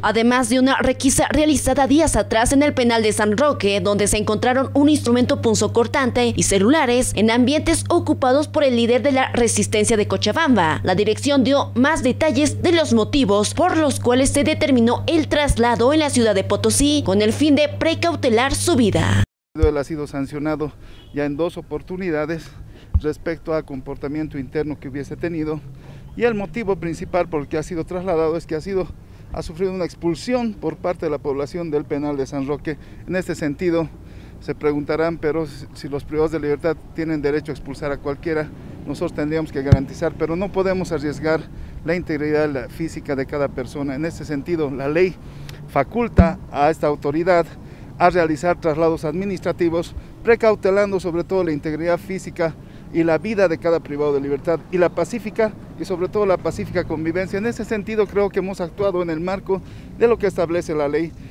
además de una requisa realizada días atrás en el penal de San Roque, donde se encontraron un instrumento punzocortante y celulares en ambientes ocupados por el líder de la resistencia de Cochabamba. La dirección dio más detalles de los motivos por los cuales se determinó el traslado en la ciudad de Potosí con el fin de precautelar su vida. Él ha sido sancionado ya en 2 oportunidades respecto al comportamiento interno que hubiese tenido, y el motivo principal por el que ha sido trasladado es que ha sufrido una expulsión por parte de la población del penal de San Roque. En este sentido, se preguntarán, pero si los privados de libertad tienen derecho a expulsar a cualquiera, nosotros tendríamos que garantizar, pero no podemos arriesgar la integridad física de cada persona. En este sentido, la ley faculta a esta autoridad a realizar traslados administrativos, precautelando sobre todo la integridad física y la vida de cada privado de libertad, y la pacífica, y sobre todo la pacífica convivencia. En ese sentido creo que hemos actuado en el marco de lo que establece la ley.